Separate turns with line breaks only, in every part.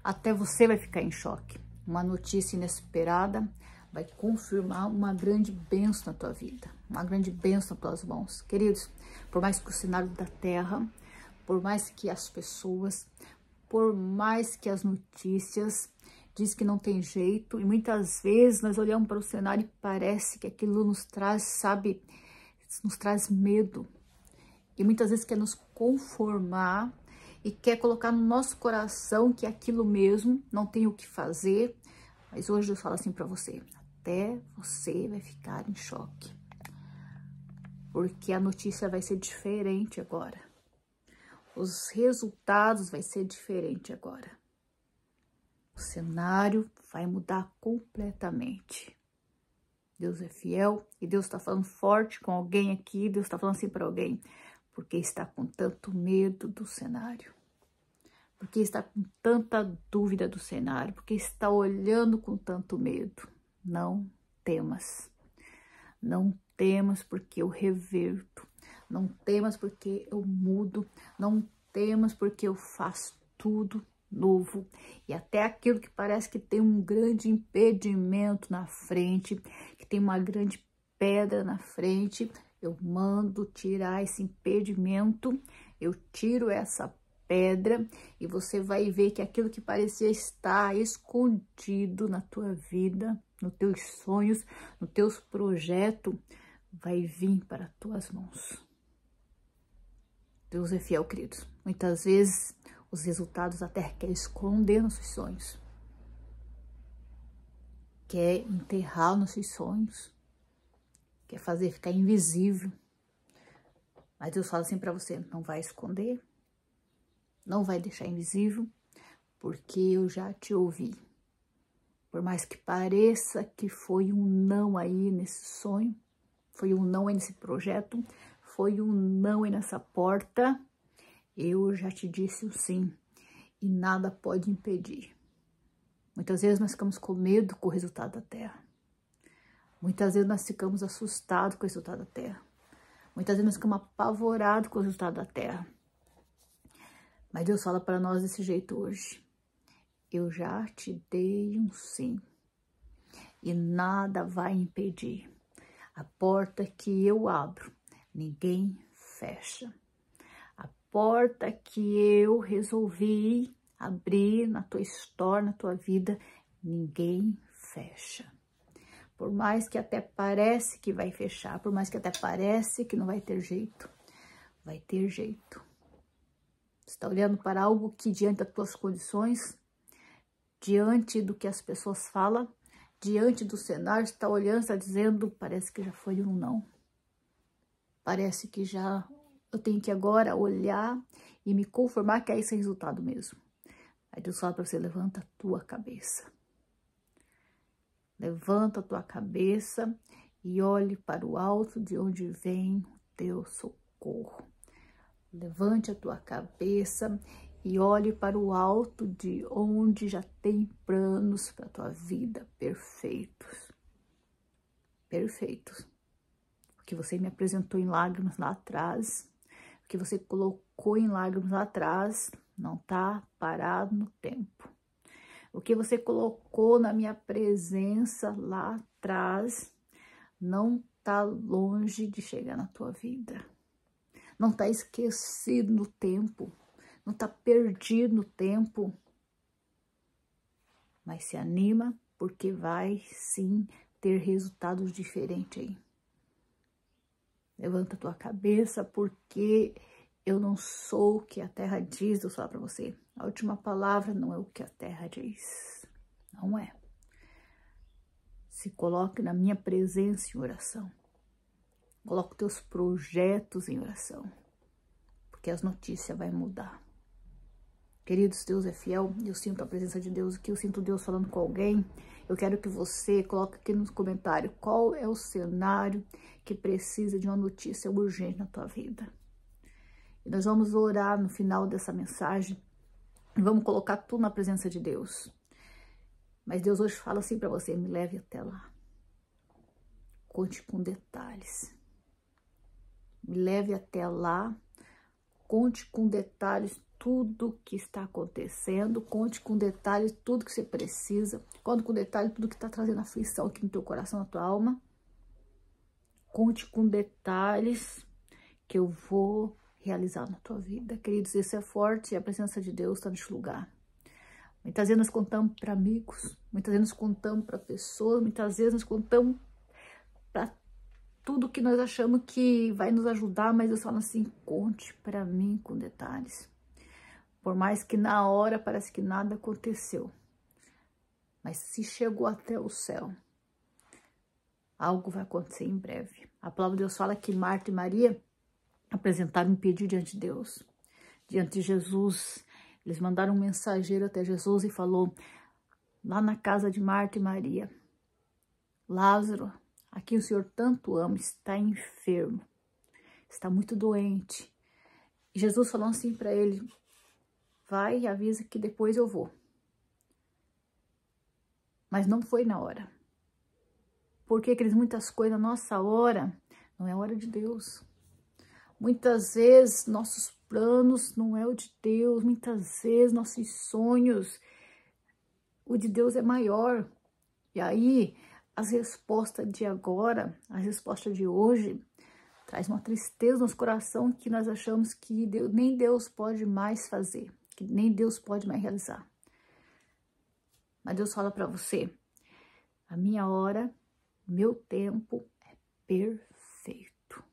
até você vai ficar em choque. Uma notícia inesperada vai confirmar uma grande bênção na tua vida, uma grande bênção nas tuas mãos. Queridos, por mais que o cenário da terra, por mais que as pessoas, por mais que as notícias diz que não tem jeito, e muitas vezes nós olhamos para o cenário e parece que aquilo nos traz, sabe, nos traz medo. E muitas vezes quer nos conformar e quer colocar no nosso coração que é aquilo mesmo, não tem o que fazer. Mas hoje eu falo assim para você, até você vai ficar em choque. Porque a notícia vai ser diferente agora. Os resultados vai ser diferente agora. O cenário vai mudar completamente. Deus é fiel e Deus está falando forte com alguém aqui. Deus está falando assim para alguém, porque está com tanto medo do cenário. Porque está com tanta dúvida do cenário. Porque está olhando com tanto medo. Não temas. Não temas porque eu reverto. Não temas porque eu mudo. Não temas porque eu faço tudo novo. E até aquilo que parece que tem um grande impedimento na frente, que tem uma grande pedra na frente, eu mando tirar esse impedimento, eu tiro essa pedra e você vai ver que aquilo que parecia estar escondido na tua vida, nos teus sonhos, nos teus projetos, vai vir para as tuas mãos. Deus é fiel, queridos. Muitas vezes os resultados até quer esconder nossos sonhos. Quer enterrar nossos sonhos. Quer fazer ficar invisível. Mas Deus fala assim para você, não vai esconder. Não vai deixar invisível, porque eu já te ouvi. Por mais que pareça que foi um não aí nesse sonho, foi um não aí nesse projeto, foi um não aí nessa porta, eu já te disse o sim. E nada pode impedir. Muitas vezes nós ficamos com medo com o resultado da terra. Muitas vezes nós ficamos assustados com o resultado da terra. Muitas vezes nós ficamos apavorados com o resultado da terra. Mas Deus fala para nós desse jeito hoje. Eu já te dei um sim. E nada vai impedir. A porta que eu abro, ninguém fecha. A porta que eu resolvi abrir na tua história, na tua vida, ninguém fecha. Por mais que até parece que vai fechar, por mais que até parece que não vai ter jeito, vai ter jeito. Você está olhando para algo que diante das tuas condições, diante do que as pessoas falam, diante do cenário, você está olhando, está dizendo, parece que já foi um não. Parece que já eu tenho que agora olhar e me conformar que é esse resultado mesmo. Aí Deus fala para você, levanta a tua cabeça. Levanta a tua cabeça e olhe para o alto de onde vem o teu socorro. Levante a tua cabeça e olhe para o alto de onde já tem planos para a tua vida perfeitos. Perfeitos. O que você me apresentou em lágrimas lá atrás, o que você colocou em lágrimas lá atrás, não está parado no tempo. O que você colocou na minha presença lá atrás, não está longe de chegar na tua vida. Não está esquecido no tempo, não está perdido no tempo. Mas se anima, porque vai sim ter resultados diferentes aí. Levanta a tua cabeça, porque eu não sou o que a terra diz, eu falo para você. A última palavra não é o que a terra diz, não é. Se coloque na minha presença em oração. Coloque os teus projetos em oração, porque as notícias vão mudar. Queridos, Deus é fiel, eu sinto a presença de Deus aqui, eu sinto Deus falando com alguém. Eu quero que você coloque aqui nos comentários qual é o cenário que precisa de uma notícia urgente na tua vida. E nós vamos orar no final dessa mensagem e vamos colocar tudo na presença de Deus. Mas Deus hoje fala assim para você, me leve até lá. Conte com detalhes. Me leve até lá. Conte com detalhes tudo que está acontecendo, conte com detalhes tudo que você precisa, conte com detalhes tudo que está trazendo aflição aqui no teu coração, na tua alma. Conte com detalhes que eu vou realizar na tua vida. Queridos, isso é forte e a presença de Deus está neste lugar. Muitas vezes nós contamos para amigos, muitas vezes nós contamos para pessoas, muitas vezes nós contamos para tudo que nós achamos que vai nos ajudar, mas Deus fala assim, conte para mim com detalhes. Por mais que na hora parece que nada aconteceu, mas se chegou até o céu, algo vai acontecer em breve. A palavra de Deus fala que Marta e Maria apresentaram um pedido diante de Deus, diante de Jesus. Eles mandaram um mensageiro até Jesus e falou, lá na casa de Marta e Maria, Lázaro, a quem o Senhor tanto ama, está enfermo, está muito doente. E Jesus falou assim para ele, vai e avisa que depois eu vou. Mas não foi na hora. Porque aqueles muitas coisas, na nossa hora, não é a hora de Deus. Muitas vezes nossos planos não é o de Deus, muitas vezes nossos sonhos, o de Deus é maior. E aí, as respostas de agora, as respostas de hoje, traz uma tristeza no nosso coração que nós achamos que Deus, nem Deus pode mais fazer, que nem Deus pode mais realizar. Mas Deus fala para você, a minha hora, meu tempo é perfeito.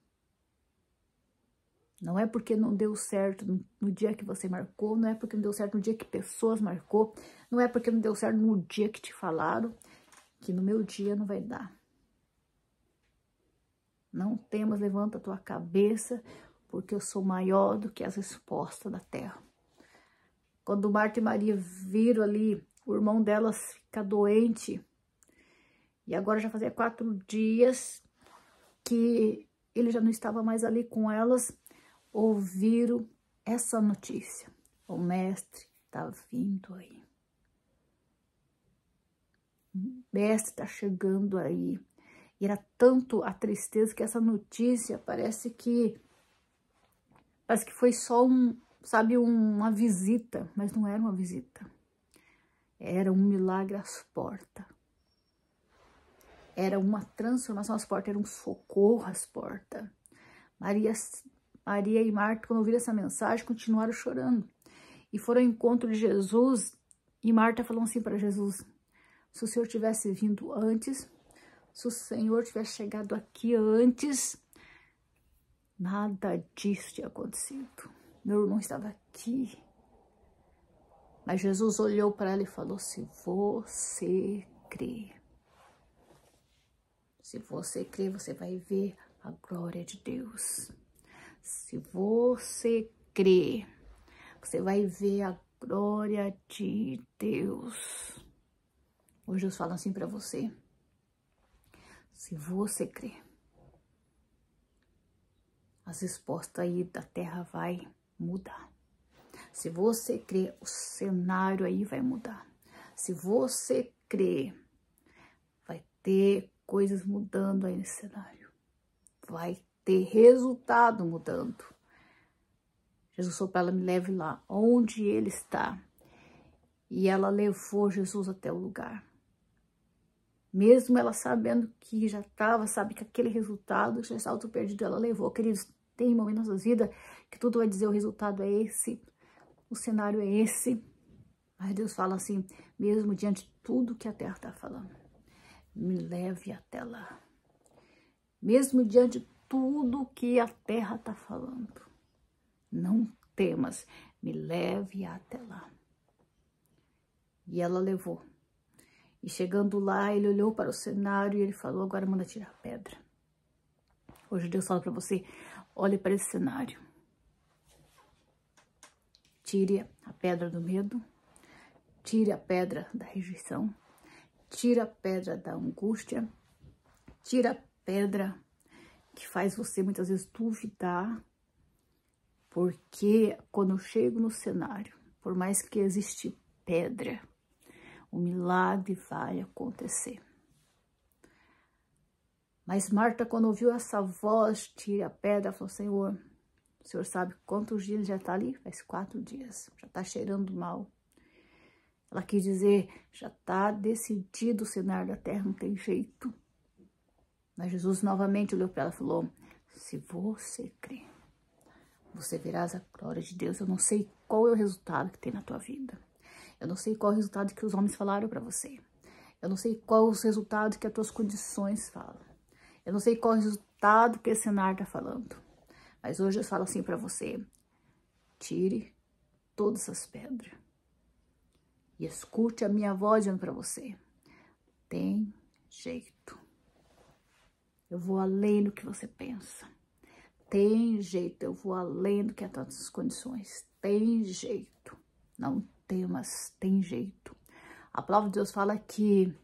Não é porque não deu certo no dia que você marcou, não é porque não deu certo no dia que pessoas marcou, não é porque não deu certo no dia que te falaram, que no meu dia não vai dar. Não temas, levanta a tua cabeça, porque eu sou maior do que as respostas da terra. Quando Marta e Maria viram ali, o irmão delas fica doente, e agora já fazia 4 dias que ele já não estava mais ali com elas, ouviram essa notícia. O mestre está vindo aí. O mestre está chegando aí. E era tanto a tristeza que essa notícia parece que foi só uma visita, mas não era uma visita. Era um milagre às portas. Era uma transformação às portas, era um socorro às portas. Maria e Marta, quando ouviram essa mensagem, continuaram chorando. E foram ao encontro de Jesus. E Marta falou assim para Jesus, se o Senhor tivesse vindo antes, se o Senhor tivesse chegado aqui antes, nada disso tinha acontecido. Meu irmão estava aqui. Mas Jesus olhou para ela e falou, se você crê. Se você crê, você vai ver a glória de Deus. Se você crê, você vai ver a glória de Deus. Hoje eu falo assim para você. Se você crê, as respostas aí da terra vai mudar. Se você crê, o cenário aí vai mudar. Se você crê, vai ter coisas mudando aí nesse cenário. Vai ter resultado mudando. Jesus falou para ela, me leve lá onde ele está. E ela levou Jesus até o lugar. Mesmo ela sabendo que já estava, sabe, que aquele resultado já estava tudo perdido, ela levou. Queridos, tem momentos na nossa vida que tudo vai dizer o resultado é esse, o cenário é esse. Mas Deus fala assim, mesmo diante de tudo que a terra está falando, me leve até lá. Mesmo diante de tudo que a terra está falando, não temas, me leve até lá. E ela levou. E chegando lá, ele olhou para o cenário e ele falou, agora manda tirar a pedra. Hoje Deus fala para você, olhe para esse cenário. Tire a pedra do medo, tire a pedra da rejeição, tire a pedra da angústia, tire a pedra que faz você muitas vezes duvidar, porque quando eu chego no cenário, por mais que existe pedra, o milagre vai acontecer. Mas Marta, quando ouviu essa voz, tire a pedra, falou, Senhor, O Senhor sabe quantos dias ele já está ali? Faz 4 dias. Já está cheirando mal. Ela quis dizer, já está decidido o cenário da terra, não tem jeito. Mas Jesus novamente olhou para ela e falou, se você crer, você verás a glória de Deus. Eu não sei qual é o resultado que tem na tua vida. Eu não sei qual é o resultado que os homens falaram para você. Eu não sei qual é o resultado que as tuas condições falam. Eu não sei qual é o resultado que esse cenário está falando. Mas hoje eu falo assim para você. Tire todas essas pedras. E escute a minha voz dizendo para você. Tem jeito. Eu vou além do que você pensa. Tem jeito. Eu vou além do que as tuas condições. Tem jeito. Não temas. Tem jeito. A palavra de Deus fala que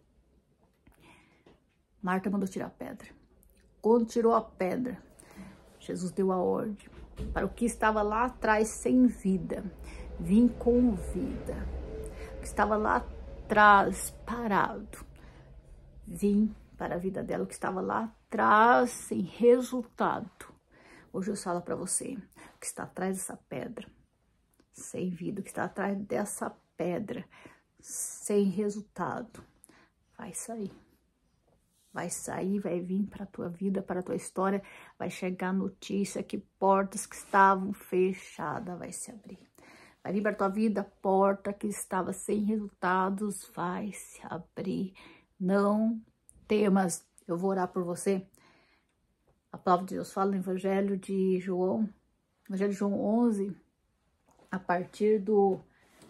Marta mandou tirar a pedra. Quando tirou a pedra, Jesus deu a ordem para o que estava lá atrás sem vida, vim com vida. O que estava lá atrás parado, vim para a vida dela. O que estava lá atrás sem resultado. Hoje eu falo para você, o que está atrás dessa pedra, sem vida, o que está atrás dessa pedra, sem resultado, vai sair. Vai sair, vai vir para a tua vida, para a tua história, vai chegar notícia que portas que estavam fechadas vai se abrir. Vai vir para a tua vida, porta que estava sem resultados vai se abrir. Não temas, eu vou orar por você. A palavra de Deus fala no Evangelho de João 11, a partir do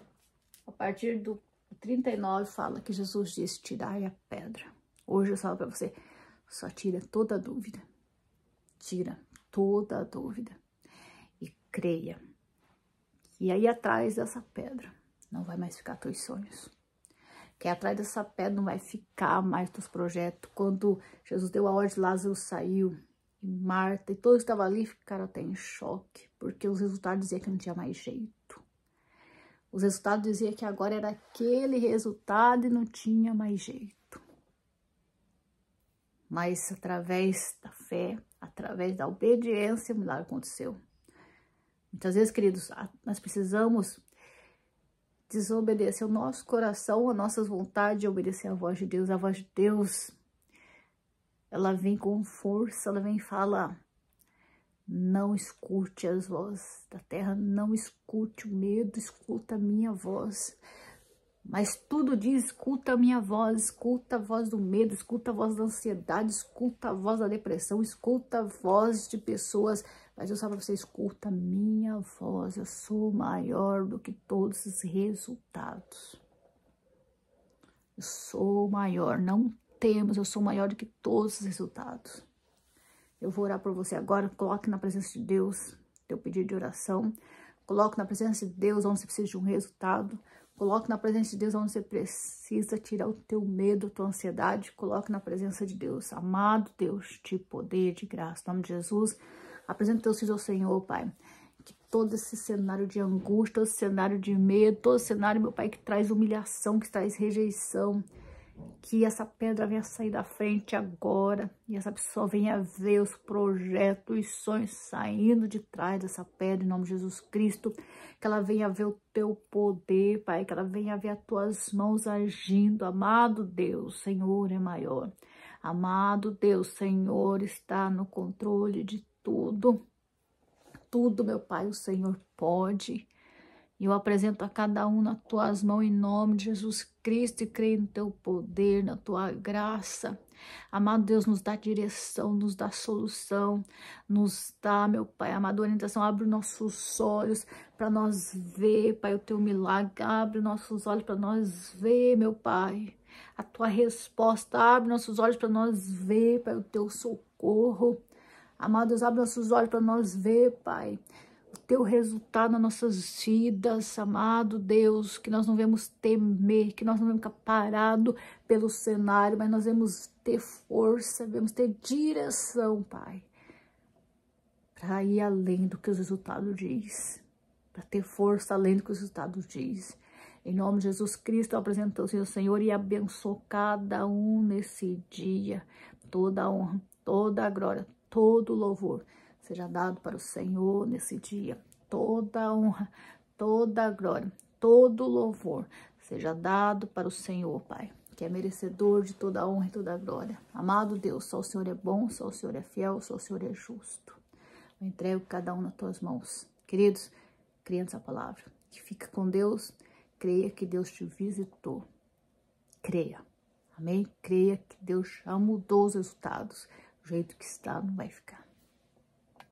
39, fala que Jesus disse, tirai a pedra. Hoje eu falo para você, só tira toda a dúvida. Tira toda a dúvida. E creia que aí atrás dessa pedra não vai mais ficar teus sonhos. Que atrás dessa pedra não vai ficar mais teus projetos. Quando Jesus deu a ordem, Lázaro saiu. E Marta e todos que estavam ali ficaram até em choque. Porque os resultados diziam que não tinha mais jeito. Os resultados diziam que agora era aquele resultado e não tinha mais jeito. Mas através da fé, através da obediência, o milagre aconteceu. Muitas vezes, queridos, nós precisamos desobedecer o nosso coração, as nossas vontades, e obedecer a voz de Deus. A voz de Deus, ela vem com força, ela vem e fala, não escute as vozes da terra, não escute o medo, escuta a minha voz. Mas tudo diz, escuta a minha voz, escuta a voz do medo, escuta a voz da ansiedade, escuta a voz da depressão, escuta a voz de pessoas. Mas eu falo para você, escuta a minha voz, eu sou maior do que todos esses resultados. Eu sou maior, não temos, eu sou maior do que todos esses resultados. Eu vou orar por você agora, coloque na presença de Deus teu pedido de oração, coloque na presença de Deus onde você precisa de um resultado. Coloque na presença de Deus onde você precisa tirar o teu medo, a tua ansiedade. Coloque na presença de Deus. Amado Deus, de poder, de graça. Em nome de Jesus, apresenta teus filhos ao Senhor, Pai. Que todo esse cenário de angústia, todo esse cenário de medo, todo esse cenário, meu Pai, que traz humilhação, que traz rejeição, que essa pedra venha sair da frente agora. E essa pessoa venha ver os projetos, os sonhos saindo de trás dessa pedra, em nome de Jesus Cristo. Que ela venha ver o teu poder, Pai. Que ela venha ver as tuas mãos agindo. Amado Deus, Senhor é maior. Amado Deus, Senhor está no controle de tudo. Tudo, meu Pai, o Senhor pode. E eu apresento a cada um nas tuas mãos em nome de Jesus Cristo e creio no teu poder, na tua graça. Amado Deus, nos dá direção, nos dá solução, nos dá, meu Pai, amado, orientação. Abre nossos olhos para nós ver, Pai, o teu milagre. Abre nossos olhos para nós ver, meu Pai, a tua resposta. Abre nossos olhos para nós ver, Pai, o teu socorro. Amado Deus, abre nossos olhos para nós ver, Pai, o teu resultado nas nossas vidas, amado Deus, que nós não vamos temer, que nós não vamos ficar parados pelo cenário, mas nós vamos ter força, vamos ter direção, Pai, para ir além do que os resultados diz, para ter força além do que os resultados diz. Em nome de Jesus Cristo, eu apresento ao Senhor e abençoo cada um nesse dia, toda a honra, toda a glória, todo o louvor seja dado para o Senhor nesse dia. Toda a honra, toda a glória, todo o louvor seja dado para o Senhor, Pai, que é merecedor de toda a honra e toda a glória. Amado Deus, só o Senhor é bom, só o Senhor é fiel, só o Senhor é justo. Eu entrego cada um nas tuas mãos. Queridos, creia nessa palavra. Que fica com Deus, creia que Deus te visitou. Creia. Amém? Creia que Deus já mudou os resultados. O jeito que está não vai ficar.